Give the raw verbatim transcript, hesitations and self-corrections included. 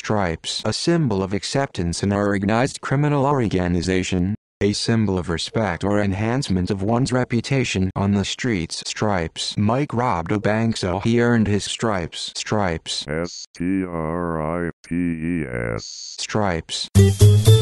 stripes, a symbol of acceptance in organized criminal organization, a symbol of respect or enhancement of one's reputation on the streets. Stripes. Mike robbed a bank, so he earned his stripes. Stripes. S T R I P E S. Stripes.